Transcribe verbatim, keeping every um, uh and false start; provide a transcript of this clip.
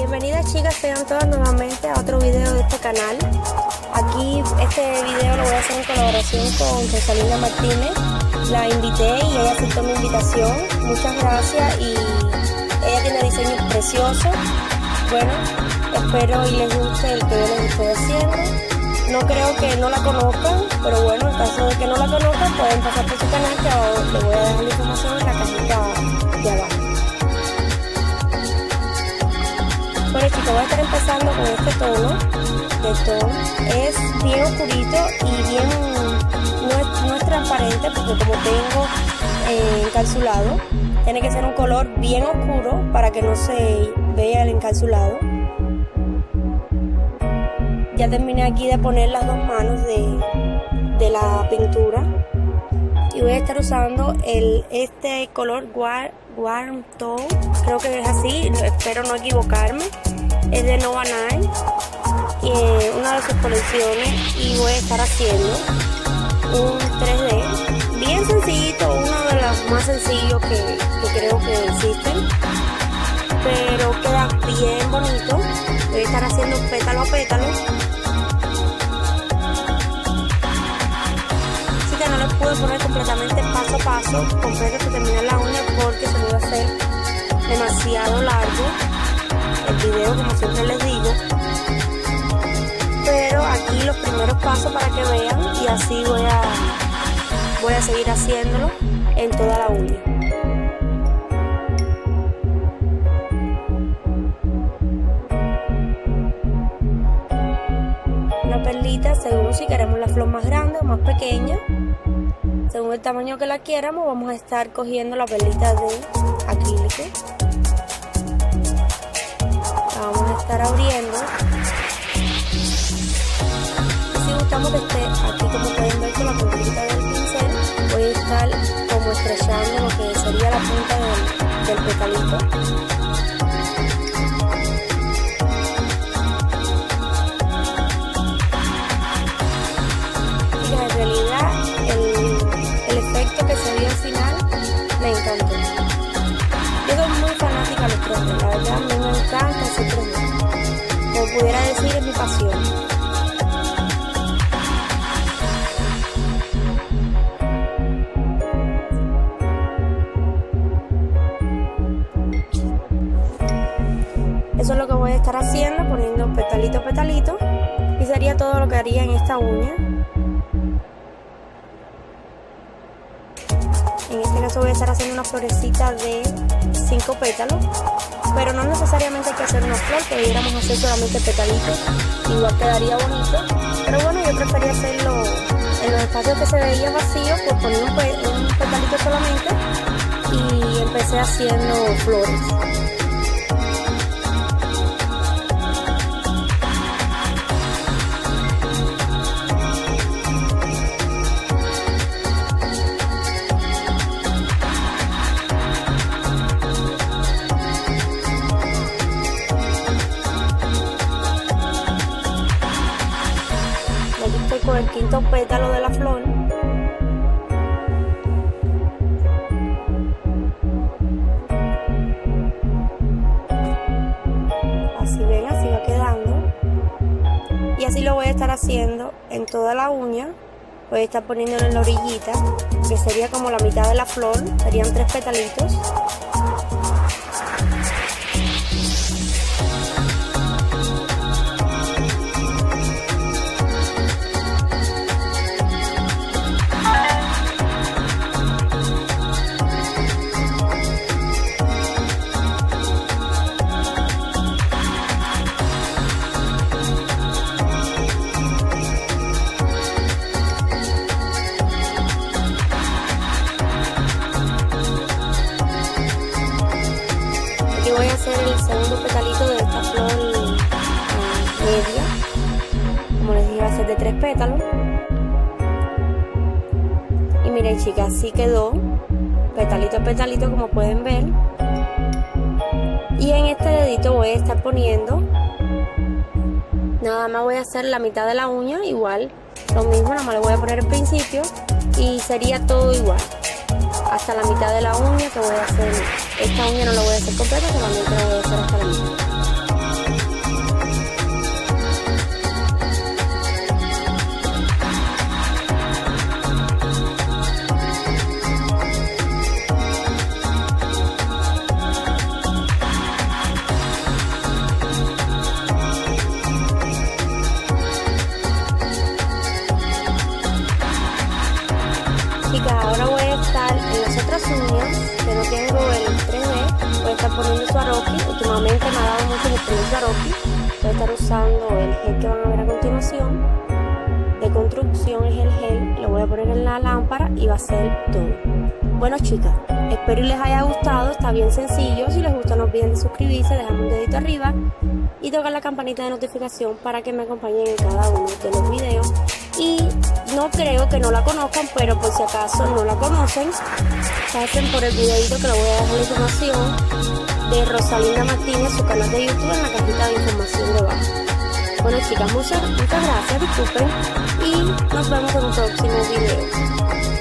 Bienvenidas chicas, sean todas nuevamente a otro video de este canal. Aquí este video lo voy a hacer en colaboración con Rosalina Martínez. La invité y ella aceptó mi invitación. Muchas gracias y ella tiene diseños preciosos. Bueno, espero y les guste el que yo les estoy haciendo. No creo que no la conozcan, pero bueno, en caso de que no la conozcan pueden pasar por su canal, que ahora les voy a dejar la información en la cajita de abajo. Bueno chicos, voy a estar empezando con este tono de tono. Es bien oscurito y bien, no es, no es transparente porque como tengo eh, encapsulado, tiene que ser un color bien oscuro para que no se vea el encapsulado. Ya terminé aquí de poner las dos manos de, de la pintura y voy a estar usando el, este color Warm, warm Tone, creo que es así, espero no equivocarme. Es de Nova Night, eh, una de sus colecciones, y voy a estar haciendo un tres D bien sencillito, uno de los más sencillos que, que creo que existen, pero queda bien bonito. Voy a estar haciendo pétalo a pétalo. Así que no les pude poner completamente paso a paso, completo hasta terminar la uña porque se me iba a hacer demasiado largo el video, como siempre les digo, pero aquí los primeros pasos para que vean y así voy a voy a seguir haciéndolo en toda la uña. Una perlita según si queremos la flor más grande o más pequeña, según el tamaño que la quieramos. Vamos a estar cogiendo la perlita de acrílico. Vamos a estar abriendo y si gustamos que esté aquí, como pueden ver con la puntita del pincel, voy a estar como estrechando lo que sería la punta del, del petalito. Y en realidad el, el efecto que se vio al final me encantó. Yo soy muy fanática de los tres D, la verdad a mí me encanta ese tres D. Como pudiera decir, es mi pasión. Eso es lo que voy a estar haciendo, poniendo petalito a petalito, y sería todo lo que haría en esta uña. En este caso voy a estar haciendo una florecita de cinco pétalos, pero no necesariamente hay que hacer una flor, pudiéramos hacer solamente petalitos, igual quedaría bonito, pero bueno, yo prefería hacerlo en los espacios que se veía vacíos, pues poner un, pe un petalito solamente y empecé haciendo flores. Con el quinto pétalo de la flor, así ven, así va quedando, y así lo voy a estar haciendo en toda la uña. Voy a estar poniéndolo en la orillita, que sería como la mitad de la flor, serían tres petalitos. Voy a hacer el segundo petalito de esta flor eh, media, como les dije, va a ser de tres pétalos. Y miren chicas, así quedó, petalito a petalito, como pueden ver. Y en este dedito voy a estar poniendo, nada más voy a hacer la mitad de la uña, igual, lo mismo, nada más le voy a poner al principio y sería todo igual. hasta la mitad de la uña, que voy a hacer, esta uña no la voy a hacer completa, solamente la voy a hacer hasta la mitad. últimamente me ha dado mucho el pelo Swarovski. Voy a estar usando el gel que van a ver a continuación. De construcción es el gel, lo voy a poner en la lámpara y va a ser todo. Bueno chicas, espero y les haya gustado, está bien sencillo. Si les gusta no olviden de suscribirse, dejarme un dedito arriba y tocar la campanita de notificación para que me acompañen en cada uno de los videos. Y no creo que no la conozcan, pero por si acaso no la conocen, pasen por el videito que les voy a dejar la información de Rosalinda Martínez, su canal de YouTube, en la cajita de información debajo. Bueno chicas, muchas, muchas gracias, disculpen, y nos vemos en un próximo video.